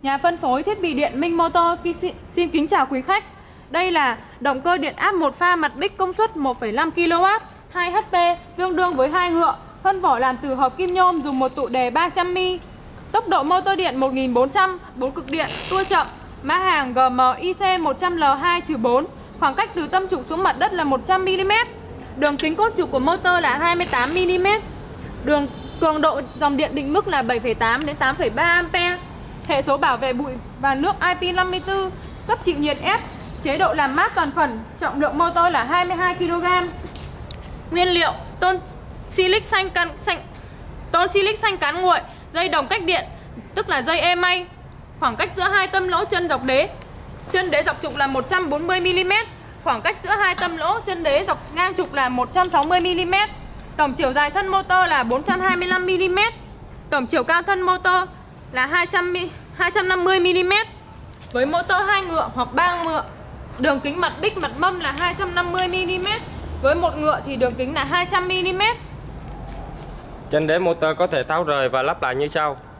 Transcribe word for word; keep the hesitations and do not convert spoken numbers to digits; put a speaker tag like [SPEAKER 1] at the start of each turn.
[SPEAKER 1] Nhà phân phối thiết bị điện Minh Motor xin kính chào quý khách. Đây là động cơ điện áp một pha mặt bích công suất một phẩy năm ki lô oát, hai héc pê, tương đương với hai ngựa, thân vỏ làm từ hợp kim nhôm, dùng một tụ đề ba trăm mi li. Tốc độ motor điện một nghìn bốn trăm, bốn cực điện, tua chậm. Mã hàng G M I C một trăm L hai bốn. Khoảng cách từ tâm trục xuống mặt đất là một trăm mi li mét. Đường kính cốt trục của motor là hai mươi tám mi li mét. Đường cường độ dòng điện định mức là bảy phẩy tám đến tám phẩy ba ampe. Hệ số bảo vệ bụi và nước I P năm mươi tư. Cấp chịu nhiệt F. Chế độ làm mát toàn phần. Trọng lượng motor là hai mươi hai ki lô gam. Nguyên liệu: tôn silic xanh cán xanh, tôn silic xanh cán nguội, dây đồng cách điện, tức là dây e may. Khoảng cách giữa hai tâm lỗ chân dọc đế. Chân đế dọc trục là một trăm bốn mươi mi li mét. Khoảng cách giữa hai tâm lỗ chân đế dọc ngang trục là một trăm sáu mươi mi li mét. Tổng chiều dài thân motor là bốn trăm hai mươi lăm mi li mét. Tổng chiều cao thân motor là hai trăm năm mươi mi li mét. Với motor hai ngựa hoặc ba ngựa, đường kính mặt bích mặt mâm là hai trăm năm mươi mi li mét. Với một ngựa thì đường kính là hai trăm mi li mét.
[SPEAKER 2] Chân đế motor có thể tháo rời và lắp lại như sau.